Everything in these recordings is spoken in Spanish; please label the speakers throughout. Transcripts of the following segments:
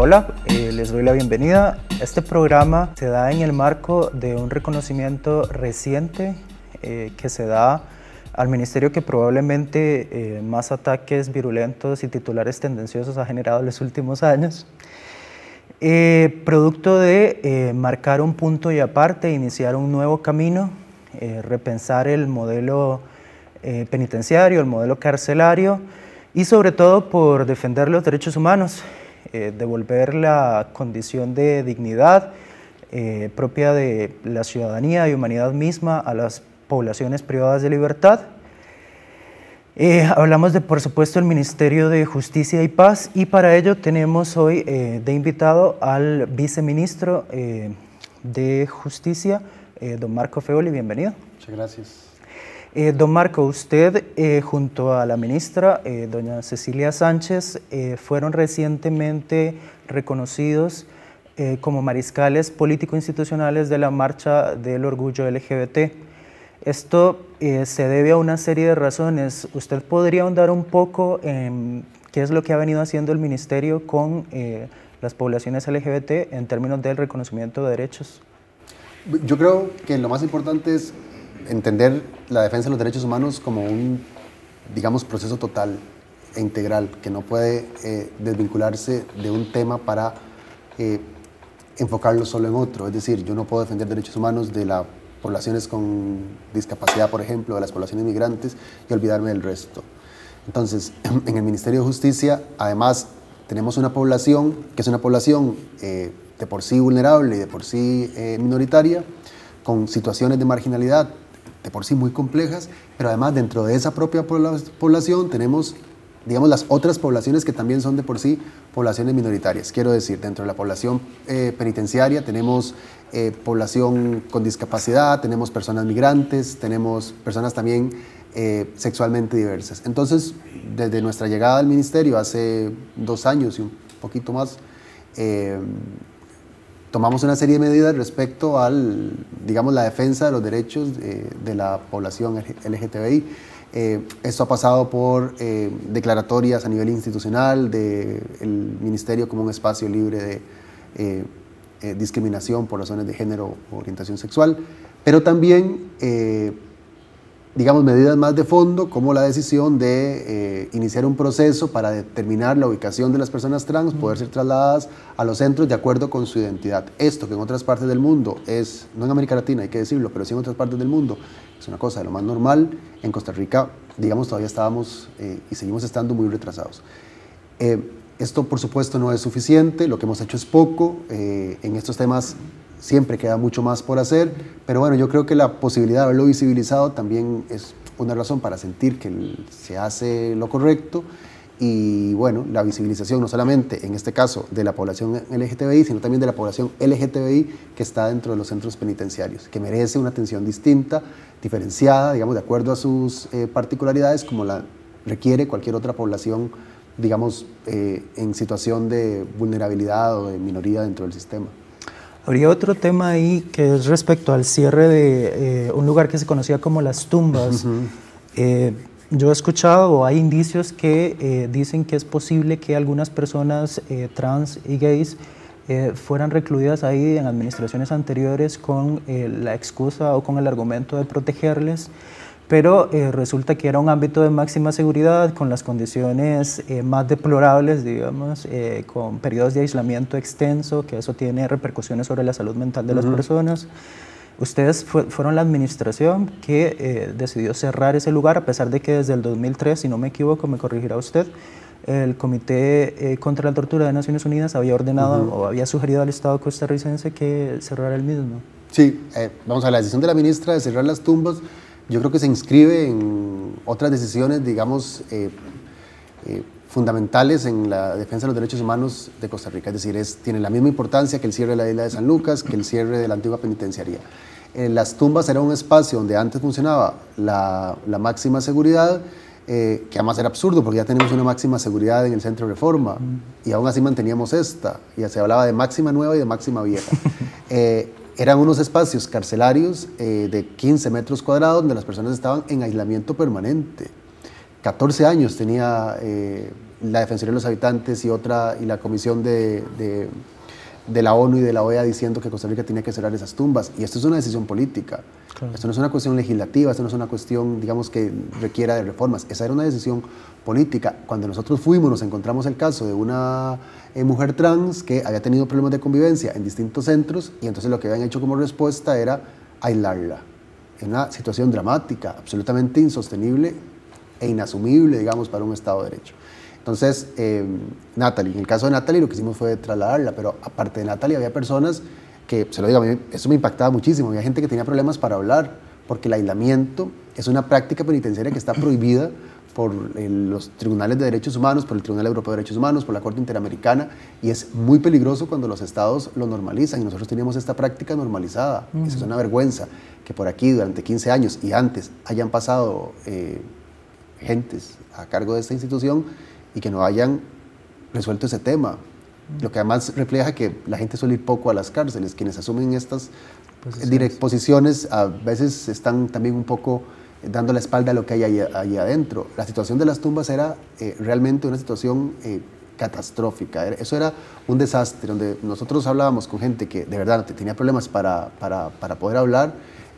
Speaker 1: Hola, les doy la bienvenida. Este programa se da en el marco de un reconocimiento reciente que se da al ministerio que probablemente más ataques virulentos y titulares tendenciosos ha generado en los últimos años. Producto de marcar un punto y aparte, iniciar un nuevo camino, repensar el modelo penitenciario, el modelo carcelario y sobre todo por defender los derechos humanos, devolver la condición de dignidad propia de la ciudadanía y humanidad misma a las poblaciones privadas de libertad. Hablamos de, por supuesto, el Ministerio de Justicia y Paz, y para ello tenemos hoy de invitado al viceministro de Justicia, don Marco Feoli. Bienvenido.
Speaker 2: Muchas gracias.
Speaker 1: Don Marco, usted junto a la ministra, doña Cecilia Sánchez, fueron recientemente reconocidos como mariscales político-institucionales de la Marcha del Orgullo LGBT. Esto se debe a una serie de razones. ¿Usted podría ahondar un poco en qué es lo que ha venido haciendo el ministerio con las poblaciones LGBT en términos del reconocimiento de derechos?
Speaker 2: Yo creo que lo más importante es entender la defensa de los derechos humanos como un, digamos, proceso total e integral, que no puede desvincularse de un tema para enfocarlo solo en otro. Es decir, yo no puedo defender derechos humanos de las poblaciones con discapacidad, por ejemplo, de las poblaciones migrantes, y olvidarme del resto. Entonces, en el Ministerio de Justicia, además, tenemos una población que es una población de por sí vulnerable y de por sí minoritaria, con situaciones de marginalidad de por sí muy complejas, pero además dentro de esa propia población tenemos, digamos, las otras poblaciones que también son de por sí poblaciones minoritarias. Quiero decir, dentro de la población penitenciaria tenemos población con discapacidad, tenemos personas migrantes, tenemos personas también sexualmente diversas. Entonces, desde nuestra llegada al ministerio hace 2 años y un poquito más, tomamos una serie de medidas respecto al, digamos, la defensa de los derechos de la población LGTBI. Esto ha pasado por declaratorias a nivel institucional del ministerio como un espacio libre de discriminación por razones de género o orientación sexual, pero también, digamos, medidas más de fondo, como la decisión de iniciar un proceso para determinar la ubicación de las personas trans, poder ser trasladadas a los centros de acuerdo con su identidad. Esto que en otras partes del mundo es, no en América Latina hay que decirlo, pero sí en otras partes del mundo, es una cosa de lo más normal. En Costa Rica, digamos, todavía estábamos y seguimos estando muy retrasados. Esto, por supuesto, no es suficiente, lo que hemos hecho es poco. En estos temas siempre queda mucho más por hacer, pero bueno, yo creo que la posibilidad de haberlo visibilizado también es una razón para sentir que se hace lo correcto. Y bueno, la visibilización no solamente en este caso de la población LGTBI, sino también de la población LGTBI que está dentro de los centros penitenciarios, que merece una atención distinta, diferenciada, digamos, de acuerdo a sus particularidades, como la requiere cualquier otra población, digamos, en situación de vulnerabilidad o de minoría dentro del sistema.
Speaker 1: Habría otro tema ahí que es respecto al cierre de un lugar que se conocía como Las Tumbas. Yo he escuchado, o hay indicios que dicen que es posible que algunas personas trans y gays fueran recluidas ahí en administraciones anteriores con la excusa o con el argumento de protegerles, pero resulta que era un ámbito de máxima seguridad, con las condiciones más deplorables, digamos, con periodos de aislamiento extenso, que eso tiene repercusiones sobre la salud mental de las personas. Ustedes fueron la administración que decidió cerrar ese lugar, a pesar de que desde el 2003, si no me equivoco, me corregirá usted, el Comité contra la Tortura de Naciones Unidas había ordenado o había sugerido al Estado costarricense que cerrara el mismo.
Speaker 2: Sí, vamos a la decisión de la ministra de cerrar las tumbas. Yo creo que se inscribe en otras decisiones, digamos, fundamentales en la defensa de los derechos humanos de Costa Rica. Es decir, tiene la misma importancia que el cierre de la isla de San Lucas, que el cierre de la antigua penitenciaría. Las tumbas era un espacio donde antes funcionaba la máxima seguridad, que además era absurdo porque ya tenemos una máxima seguridad en el Centro de Reforma y aún así manteníamos esta, y se hablaba de máxima nueva y de máxima vieja. Eran unos espacios carcelarios de 15 metros cuadrados donde las personas estaban en aislamiento permanente. 14 años tenía la Defensoría de los Habitantes y la Comisión de la ONU y de la OEA diciendo que Costa Rica tenía que cerrar esas tumbas. Y esto es una decisión política. Claro. Esto no es una cuestión legislativa, esto no es una cuestión, digamos, que requiera de reformas. Esa era una decisión política. Cuando nosotros fuimos, nos encontramos el caso de una mujer trans que había tenido problemas de convivencia en distintos centros y entonces lo que habían hecho como respuesta era aislarla. En una situación dramática, absolutamente insostenible e inasumible, digamos, para un Estado de Derecho. Entonces, Natalie, en el caso de Natalie lo que hicimos fue trasladarla, pero aparte de Natalie había personas que, se lo digo, a mí eso me impactaba muchísimo, había gente que tenía problemas para hablar, porque el aislamiento es una práctica penitenciaria que está prohibida por los tribunales de derechos humanos, por el Tribunal Europeo de Derechos Humanos, por la Corte Interamericana, y es muy peligroso cuando los estados lo normalizan, y nosotros teníamos esta práctica normalizada. Eso es una vergüenza, que por aquí durante 15 años y antes hayan pasado gentes a cargo de esta institución y que no hayan resuelto ese tema. Lo que además refleja que la gente suele ir poco a las cárceles. Quienes asumen estas posiciones a veces están también un poco dando la espalda a lo que hay ahí adentro. La situación de las tumbas era realmente una situación catastrófica. Eso era un desastre, donde nosotros hablábamos con gente que de verdad tenía problemas para poder hablar.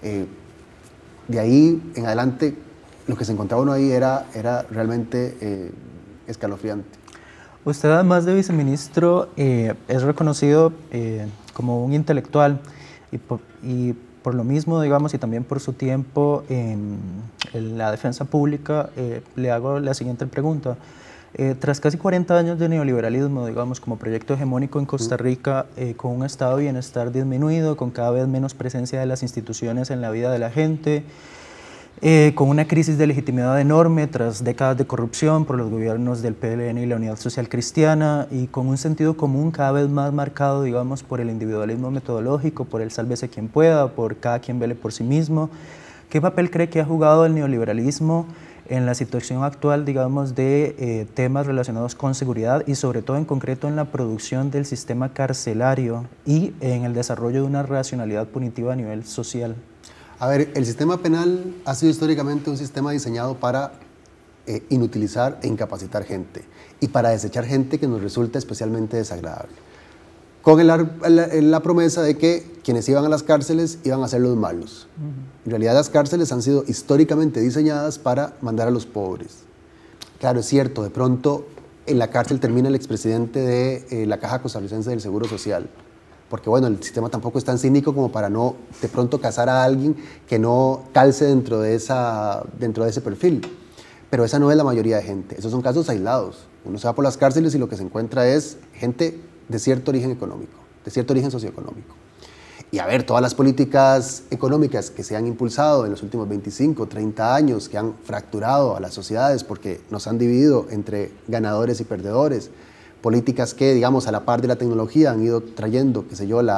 Speaker 2: De ahí en adelante, lo que se encontraba uno ahí era realmente escalofriante.
Speaker 1: Usted, además de viceministro, es reconocido como un intelectual y por lo mismo, digamos, y también por su tiempo en la defensa pública, le hago la siguiente pregunta. Tras casi 40 años de neoliberalismo, digamos, como proyecto hegemónico en Costa Rica, con un estado de bienestar disminuido, con cada vez menos presencia de las instituciones en la vida de la gente, con una crisis de legitimidad enorme tras décadas de corrupción por los gobiernos del PLN y la Unidad Social Cristiana, y con un sentido común cada vez más marcado, digamos, por el individualismo metodológico, por el sálvese quien pueda, por cada quien vele por sí mismo. ¿Qué papel cree que ha jugado el neoliberalismo en la situación actual, digamos, de temas relacionados con seguridad y sobre todo en concreto en la producción del sistema carcelario y en el desarrollo de una racionalidad punitiva a nivel social?
Speaker 2: A ver, el sistema penal ha sido históricamente un sistema diseñado para inutilizar e incapacitar gente y para desechar gente que nos resulta especialmente desagradable, con la promesa de que quienes iban a las cárceles iban a ser los malos. En realidad las cárceles han sido históricamente diseñadas para mandar a los pobres. Claro, es cierto, de pronto en la cárcel termina el expresidente de la Caja Costarricense del Seguro Social, porque bueno, el sistema tampoco es tan cínico como para no de pronto casar a alguien que no calce dentro de ese perfil. Pero esa no es la mayoría de gente, esos son casos aislados. Uno se va por las cárceles y lo que se encuentra es gente de cierto origen económico, de cierto origen socioeconómico. Y a ver, todas las políticas económicas que se han impulsado en los últimos 25, 30 años, que han fracturado a las sociedades porque nos han dividido entre ganadores y perdedores, políticas que, digamos, a la par de la tecnología han ido trayendo, qué sé yo,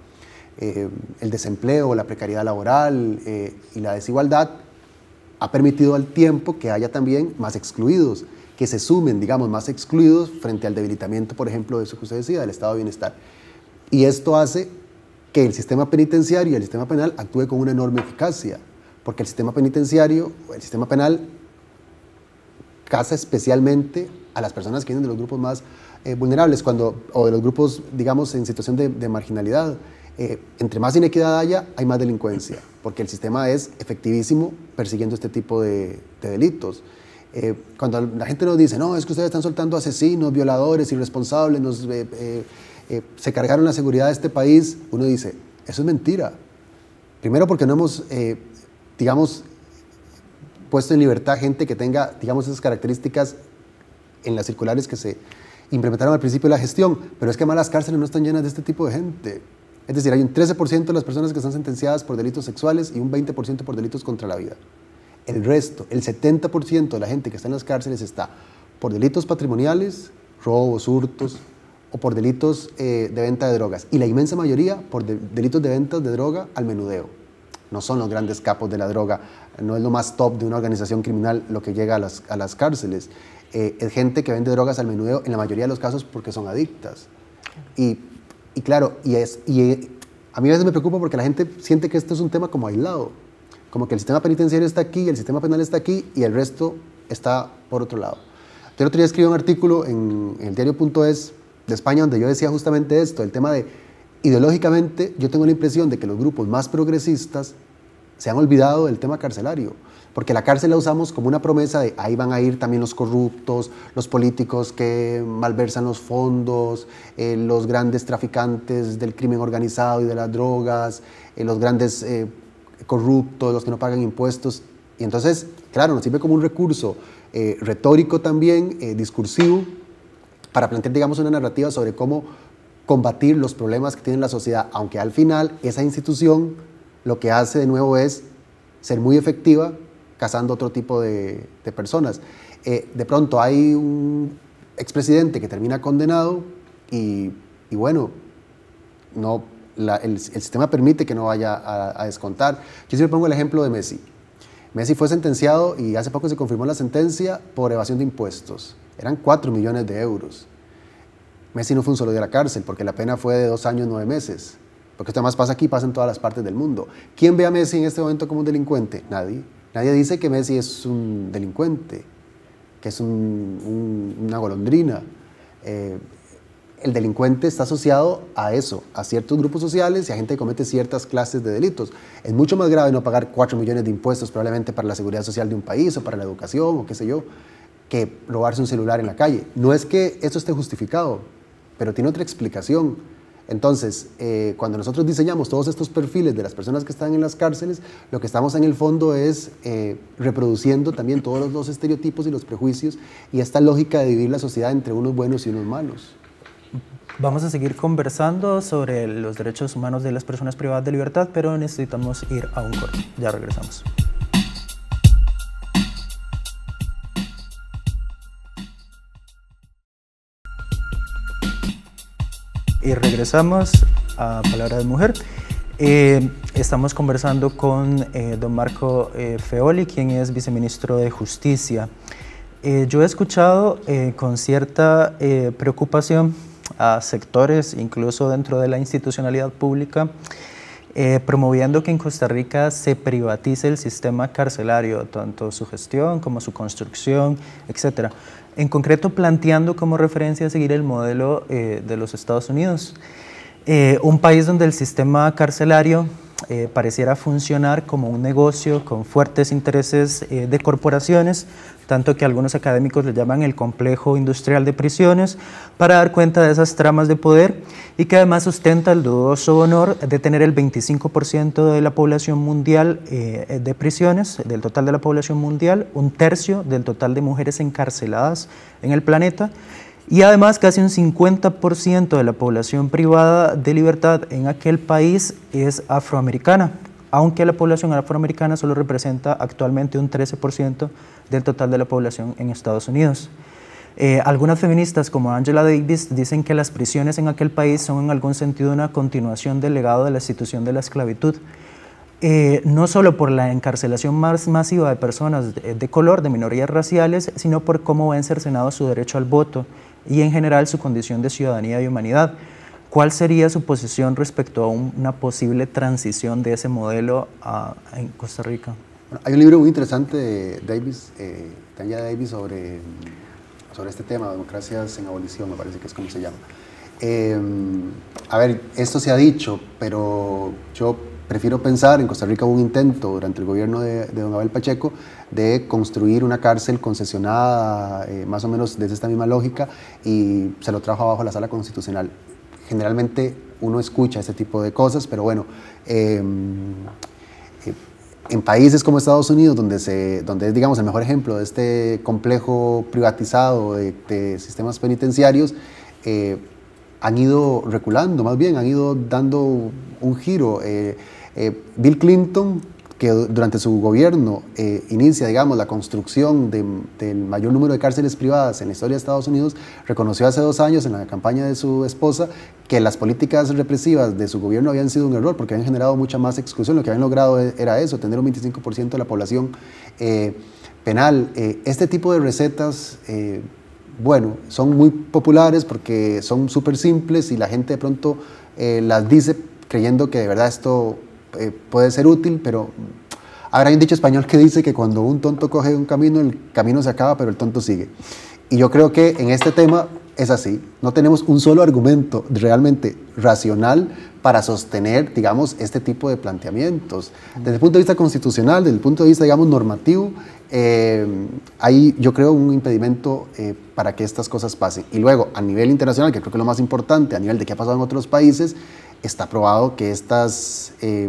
Speaker 2: el desempleo, la precariedad laboral y la desigualdad, ha permitido al tiempo que haya también más excluidos, que se sumen, digamos, más excluidos frente al debilitamiento, por ejemplo, de eso que usted decía, del estado de bienestar. Y esto hace que el sistema penitenciario y el sistema penal actúe con una enorme eficacia, porque el sistema penitenciario o el sistema penal caza especialmente a las personas que vienen de los grupos más vulnerables o de los grupos, digamos, en situación de marginalidad. Entre más inequidad haya, hay más delincuencia, porque el sistema es efectivísimo persiguiendo este tipo de delitos. Cuando la gente nos dice, no, es que ustedes están soltando asesinos, violadores, irresponsables, se cargaron la seguridad de este país, uno dice, eso es mentira. Primero porque no hemos, digamos, puesto en libertad gente que tenga, digamos, esas características en las circulares que se implementaron al principio de la gestión, pero es que además las cárceles no están llenas de este tipo de gente. Es decir, hay un 13% de las personas que están sentenciadas por delitos sexuales y un 20% por delitos contra la vida. El resto, el 70% de la gente que está en las cárceles está por delitos patrimoniales, robos, hurtos, o por delitos de venta de drogas. Y la inmensa mayoría por delitos de venta de droga al menudeo. No son los grandes capos de la droga, no es lo más top de una organización criminal lo que llega a las cárceles. Es gente que vende drogas al menudeo en la mayoría de los casos porque son adictas. Y claro, a mí a veces me preocupa porque la gente siente que esto es un tema como aislado, como que el sistema penitenciario está aquí, el sistema penal está aquí y el resto está por otro lado. Yo el otro día escribí un artículo en el diario.es de España donde yo decía justamente esto, el tema de, ideológicamente, yo tengo la impresión de que los grupos más progresistas se han olvidado del tema carcelario, porque la cárcel la usamos como una promesa de ahí van a ir también los corruptos, los políticos que malversan los fondos, los grandes traficantes del crimen organizado y de las drogas, los grandes corruptos, los que no pagan impuestos. Y entonces, claro, nos sirve como un recurso retórico también, discursivo, para plantear, digamos, una narrativa sobre cómo combatir los problemas que tiene la sociedad, aunque al final esa institución lo que hace de nuevo es ser muy efectiva cazando otro tipo de personas. De pronto hay un expresidente que termina condenado y bueno, no, el sistema permite que no vaya a descontar. Yo siempre pongo el ejemplo de Messi. Messi fue sentenciado y hace poco se confirmó la sentencia por evasión de impuestos. Eran 4 millones de euros. Messi no fue un solo día a la cárcel porque la pena fue de 2 años, 9 meses. Porque esto además pasa aquí, pasa en todas las partes del mundo. ¿Quién ve a Messi en este momento como un delincuente? Nadie. Nadie dice que Messi es un delincuente, que es una golondrina. El delincuente está asociado a eso, a ciertos grupos sociales y a gente que comete ciertas clases de delitos. Es mucho más grave no pagar 4 millones de impuestos probablemente para la seguridad social de un país o para la educación o qué sé yo, que robarse un celular en la calle. No es que eso esté justificado, pero tiene otra explicación. Entonces, cuando nosotros diseñamos todos estos perfiles de las personas que están en las cárceles, lo que estamos en el fondo es reproduciendo también todos los estereotipos y los prejuicios y esta lógica de dividir la sociedad entre unos buenos y unos malos.
Speaker 1: Vamos a seguir conversando sobre los derechos humanos de las personas privadas de libertad, pero necesitamos ir a un corte. Ya regresamos. Y regresamos a Palabra de Mujer. Estamos conversando con don Marco Feoli, quien es viceministro de Justicia. Yo he escuchado con cierta preocupación a sectores, incluso dentro de la institucionalidad pública, promoviendo que en Costa Rica se privatice el sistema carcelario, tanto su gestión como su construcción, etc. En concreto, planteando como referencia a seguir el modelo de los Estados Unidos, un país donde el sistema carcelario pareciera funcionar como un negocio con fuertes intereses de corporaciones, tanto que algunos académicos le llaman el complejo industrial de prisiones, para dar cuenta de esas tramas de poder y que además ostenta el dudoso honor de tener el 25% de la población mundial de prisiones, del total de la población mundial, 1/3 del total de mujeres encarceladas en el planeta, y además casi un 50% de la población privada de libertad en aquel país es afroamericana, aunque la población afroamericana solo representa actualmente un 13% del total de la población en Estados Unidos. Algunas feministas como Angela Davis dicen que las prisiones en aquel país son en algún sentido una continuación del legado de la institución de la esclavitud, no solo por la encarcelación más masiva de personas de color, de minorías raciales, sino por cómo ven cercenado su derecho al voto y en general su condición de ciudadanía y humanidad. ¿Cuál sería su posición respecto a una posible transición de ese modelo en Costa Rica?
Speaker 2: Bueno, hay un libro muy interesante de Davis, Tanya Davis, sobre este tema, Democracias en Abolición, me parece que es como se llama. A ver, esto se ha dicho, pero yo prefiero pensar, en Costa Rica hubo un intento durante el gobierno de don Abel Pacheco de construir una cárcel concesionada, más o menos desde esta misma lógica, y se lo trajo abajo a la Sala Constitucional. Generalmente uno escucha este tipo de cosas, pero bueno, en países como Estados Unidos, donde es, digamos, el mejor ejemplo de este complejo privatizado de sistemas penitenciarios, han ido reculando, más bien, han ido dando un giro. Bill Clinton, que durante su gobierno inicia, digamos, la construcción del mayor número de cárceles privadas en la historia de Estados Unidos, reconoció hace 2 años en la campaña de su esposa que las políticas represivas de su gobierno habían sido un error porque habían generado mucha más exclusión. Lo que habían logrado era eso, tener un 25% de la población penal. Este tipo de recetas, bueno, son muy populares porque son súper simples y la gente de pronto las dice creyendo que de verdad esto puede ser útil, pero ahora hay un dicho español que dice que cuando un tonto coge un camino, el camino se acaba, pero el tonto sigue. Y yo creo que en este tema es así. No tenemos un solo argumento realmente racional para sostener, digamos, este tipo de planteamientos. Desde el punto de vista constitucional, desde el punto de vista, digamos, normativo, hay, yo creo, un impedimento para que estas cosas pasen. Y luego, a nivel internacional, que creo que es lo más importante, a nivel de qué ha pasado en otros países, está probado que estas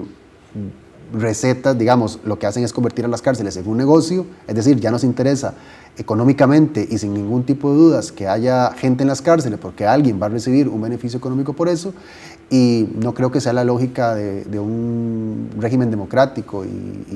Speaker 2: recetas, digamos, lo que hacen es convertir a las cárceles en un negocio, es decir, ya nos interesa económicamente y sin ningún tipo de dudas que haya gente en las cárceles porque alguien va a recibir un beneficio económico por eso, y no creo que sea la lógica de un régimen democrático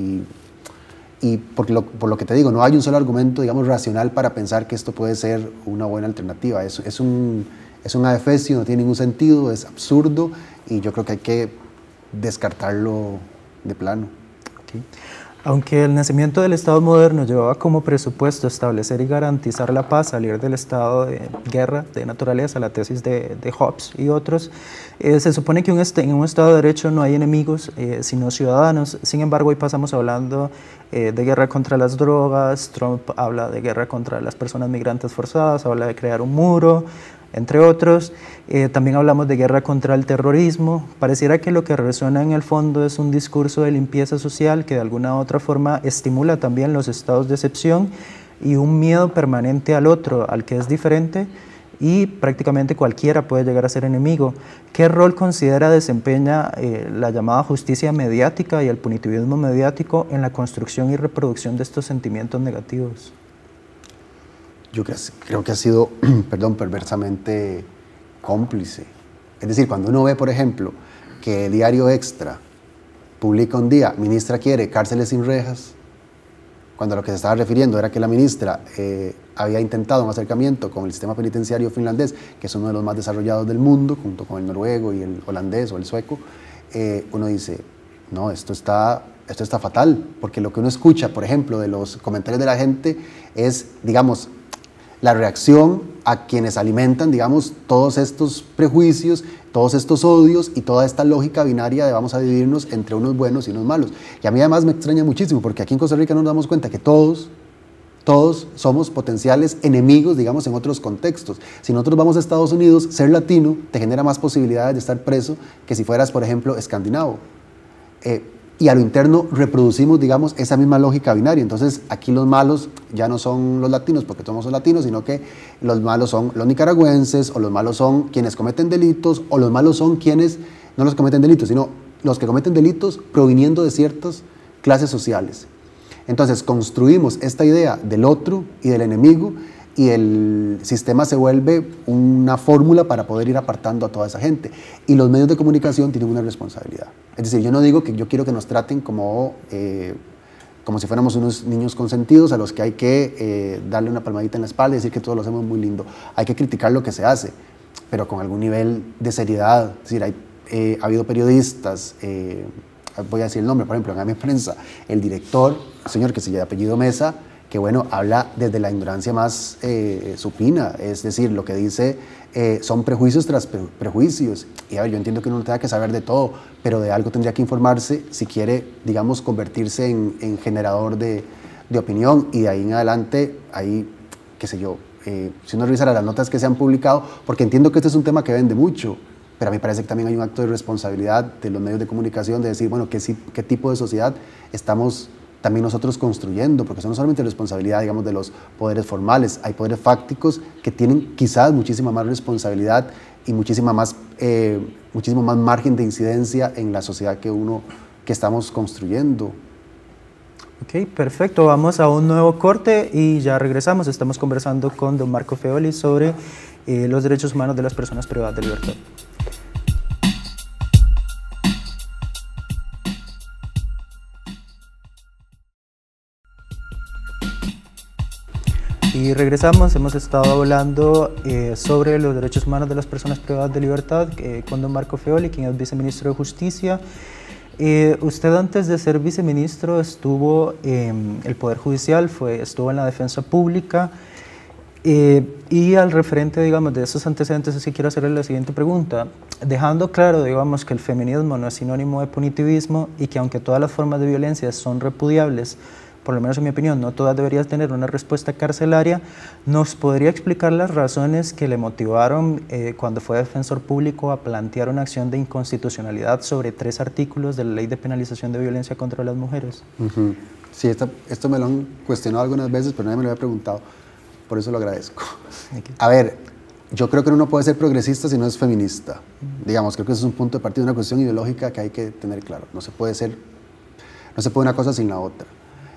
Speaker 2: y por lo que te digo, no hay un solo argumento, digamos, racional para pensar que esto puede ser una buena alternativa. Es un adefesio, no tiene ningún sentido, es absurdo y yo creo que hay que descartarlo de plano.
Speaker 1: Okay. Aunque el nacimiento del Estado moderno llevaba como presupuesto establecer y garantizar la paz, salir del estado de guerra de naturaleza, la tesis de Hobbes y otros, se supone que en un Estado de Derecho no hay enemigos, sino ciudadanos. Sin embargo, hoy pasamos hablando de guerra contra las drogas, Trump habla de guerra contra las personas migrantes forzadas, habla de crear un muro, entre otros. También hablamos de guerra contra el terrorismo. Pareciera que lo que resuena en el fondo es un discurso de limpieza social que de alguna u otra forma estimula también los estados de excepción y un miedo permanente al otro, al que es diferente, y prácticamente cualquiera puede llegar a ser enemigo. ¿Qué rol considera desempeña la llamada justicia mediática y el punitivismo mediático en la construcción y reproducción de estos sentimientos negativos?
Speaker 2: Yo creo que ha sido, perversamente cómplice. Es decir, cuando uno ve, por ejemplo, que Diario Extra publica un día, ministra quiere cárceles sin rejas, cuando lo que se estaba refiriendo era que la ministra había intentado un acercamiento con el sistema penitenciario finlandés, que es uno de los más desarrollados del mundo, junto con el noruego y el holandés o el sueco, uno dice, no, esto está fatal, porque lo que uno escucha, por ejemplo, de los comentarios de la gente es, digamos, la reacción a quienes alimentan, digamos, todos estos prejuicios, todos estos odios y toda esta lógica binaria de vamos a dividirnos entre unos buenos y unos malos. Y a mí además me extraña muchísimo, porque aquí en Costa Rica nos damos cuenta que todos somos potenciales enemigos, digamos, en otros contextos. Si nosotros vamos a Estados Unidos, ser latino te genera más posibilidades de estar preso que si fueras, por ejemplo, escandinavo. Y a lo interno reproducimos, digamos, esa misma lógica binaria. Entonces, aquí los malos ya no son los latinos porque todos somos latinos, sino que los malos son los nicaragüenses, o los malos son quienes cometen delitos, o los malos son quienes no los cometen delitos, sino los que cometen delitos proviniendo de ciertas clases sociales. Entonces, construimos esta idea del otro y del enemigo, y el sistema se vuelve una fórmula para poder ir apartando a toda esa gente. Y los medios de comunicación tienen una responsabilidad. Es decir, yo no digo que yo quiero que nos traten como si fuéramos unos niños consentidos a los que hay que darle una palmadita en la espalda y decir que todo lo hacemos muy lindo. Hay que criticar lo que se hace, pero con algún nivel de seriedad. Es decir, ha habido periodistas, voy a decir el nombre, por ejemplo, en AME Prensa, el director, el señor que se llama apellido Mesa, que bueno, habla desde la ignorancia más supina, es decir, lo que dice son prejuicios tras prejuicios. Y a ver, yo entiendo que uno no tenga que saber de todo, pero de algo tendría que informarse si quiere, digamos, convertirse en generador de opinión, y de ahí en adelante, ahí, qué sé yo, si uno revisara las notas que se han publicado, porque entiendo que este es un tema que vende mucho, pero a mí me parece que también hay un acto de responsabilidad de los medios de comunicación de decir, bueno, qué tipo de sociedad estamos también nosotros construyendo, porque eso no solamente responsabilidad, digamos, de los poderes formales, hay poderes fácticos que tienen quizás muchísima más responsabilidad y muchísimo más margen de incidencia en la sociedad que estamos construyendo.
Speaker 1: Ok, perfecto, vamos a un nuevo corte y ya regresamos. Estamos conversando con don Marco Feoli sobre los derechos humanos de las personas privadas de libertad. Y regresamos, hemos estado hablando sobre los derechos humanos de las personas privadas de libertad con don Marco Feoli, quien es viceministro de Justicia. Usted antes de ser viceministro estuvo en el Poder Judicial, estuvo en la Defensa Pública, y al referente, digamos, de esos antecedentes, así quiero hacerle la siguiente pregunta, dejando claro, digamos, que el feminismo no es sinónimo de punitivismo y que aunque todas las formas de violencia son repudiables, por lo menos en mi opinión, no todas deberían tener una respuesta carcelaria. ¿Nos podría explicar las razones que le motivaron cuando fue defensor público a plantear una acción de inconstitucionalidad sobre 3 artículos de la Ley de Penalización de Violencia contra las Mujeres?
Speaker 2: Sí, esto me lo han cuestionado algunas veces, pero nadie me lo había preguntado, por eso lo agradezco. A ver, yo creo que uno no puede ser progresista si no es feminista. Digamos, creo que ese es un punto de partida, una cuestión ideológica que hay que tener claro. No se puede una cosa sin la otra.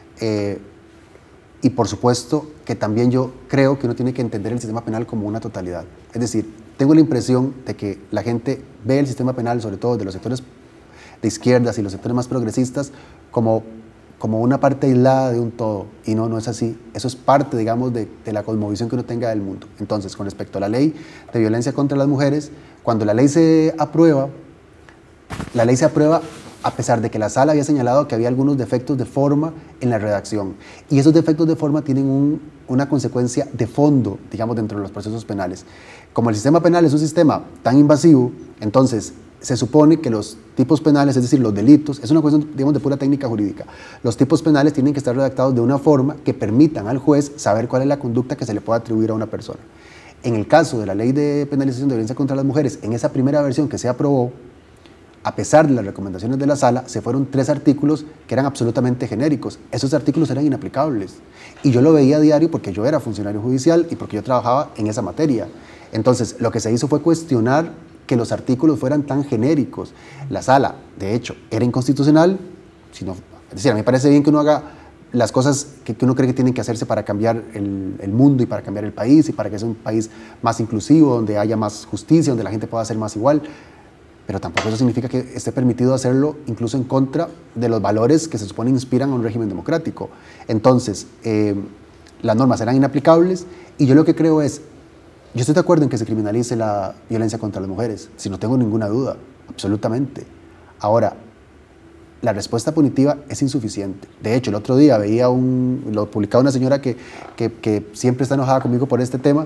Speaker 2: Y por supuesto que también yo creo que uno tiene que entender el sistema penal como una totalidad. Es decir, tengo la impresión de que la gente ve el sistema penal, sobre todo de los sectores de izquierdas y los sectores más progresistas, como una parte aislada de un todo, y no es así. Eso es parte, digamos, de la cosmovisión que uno tenga del mundo. Entonces, con respecto a la ley de violencia contra las mujeres, cuando la ley se aprueba a pesar de que la sala había señalado que había algunos defectos de forma en la redacción, y esos defectos de forma tienen una consecuencia de fondo, digamos, dentro de los procesos penales. Como el sistema penal es un sistema tan invasivo, entonces se supone que los tipos penales, es decir, los delitos, es una cuestión, digamos, de pura técnica jurídica. Los tipos penales tienen que estar redactados de una forma que permitan al juez saber cuál es la conducta que se le puede atribuir a una persona. En el caso de la Ley de Penalización de Violencia contra las Mujeres, en esa primera versión que se aprobó, a pesar de las recomendaciones de la sala, se fueron 3 artículos que eran absolutamente genéricos. Esos artículos eran inaplicables. Y yo lo veía a diario porque yo era funcionario judicial y porque yo trabajaba en esa materia. Entonces, lo que se hizo fue cuestionar que los artículos fueran tan genéricos. La sala, de hecho, era inconstitucional. Es decir, a mí me parece bien que uno haga las cosas que uno cree que tienen que hacerse para cambiar el mundo y para cambiar el país y para que sea un país más inclusivo, donde haya más justicia, donde la gente pueda ser más igual. Pero tampoco eso significa que esté permitido hacerlo incluso en contra de los valores que se supone inspiran a un régimen democrático. Entonces, las normas eran inaplicables y yo lo que creo es, yo estoy de acuerdo en que se criminalice la violencia contra las mujeres, si no tengo ninguna duda, absolutamente. Ahora, la respuesta punitiva es insuficiente. De hecho, el otro día veía lo publicaba una señora que siempre está enojada conmigo por este tema,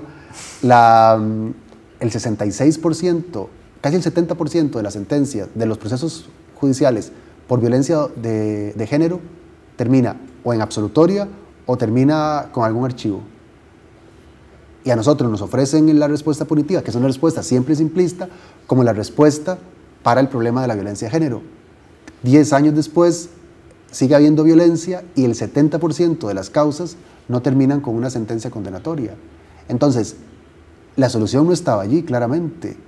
Speaker 2: el 66%, casi el 70% de las sentencias de los procesos judiciales por violencia de género termina o en absolutoria o termina con algún archivo. Y a nosotros nos ofrecen la respuesta punitiva, que es una respuesta siempre simplista, como la respuesta para el problema de la violencia de género. 10 años después sigue habiendo violencia y el 70% de las causas no terminan con una sentencia condenatoria. Entonces, la solución no estaba allí, claramente.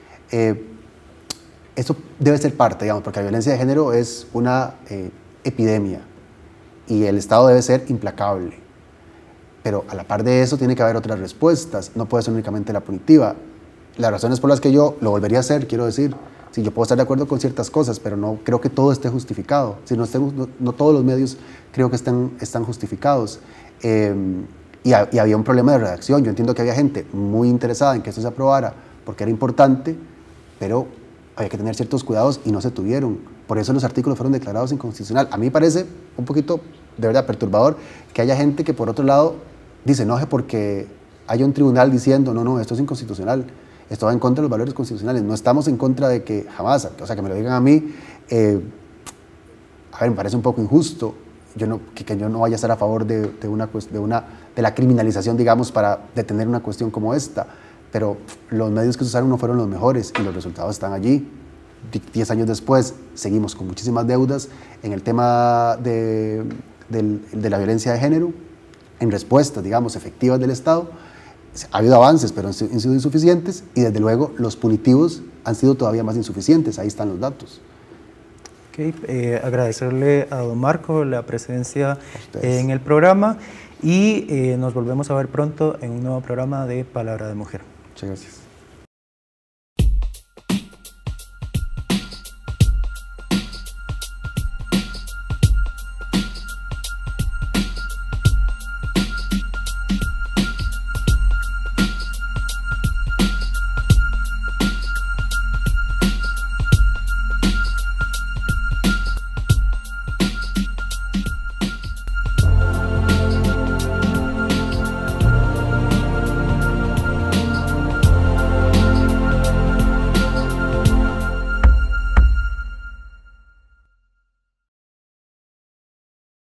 Speaker 2: Esto debe ser parte, digamos, porque la violencia de género es una epidemia y el Estado debe ser implacable. Pero a la par de eso tiene que haber otras respuestas, no puede ser únicamente la punitiva. Las razones por las que yo lo volvería a hacer, quiero decir, sí, yo puedo estar de acuerdo con ciertas cosas, pero no creo que todo esté justificado. Si no todos los medios creo que están justificados. Y había un problema de redacción. Yo entiendo que había gente muy interesada en que esto se aprobara porque era importante, pero había que tener ciertos cuidados y no se tuvieron. Por eso los artículos fueron declarados inconstitucional. A mí me parece un poquito, de verdad, perturbador que haya gente que por otro lado dice, no, porque haya un tribunal diciendo, no, esto es inconstitucional, esto va en contra de los valores constitucionales. No estamos en contra de que jamás, o sea, que me lo digan a mí, me parece un poco injusto que yo no vaya a estar a favor de la criminalización, digamos, para detener una cuestión como esta. Pero los medios que se usaron no fueron los mejores y los resultados están allí. 10 años después seguimos con muchísimas deudas en el tema de la violencia de género, en respuestas, digamos, efectivas del Estado. Ha habido avances, pero han sido insuficientes y desde luego los punitivos han sido todavía más insuficientes. Ahí están los datos.
Speaker 1: Agradecerle a don Marco la presencia en el programa y nos volvemos a ver pronto en un nuevo programa de Palabra de Mujer.
Speaker 2: Muchas gracias.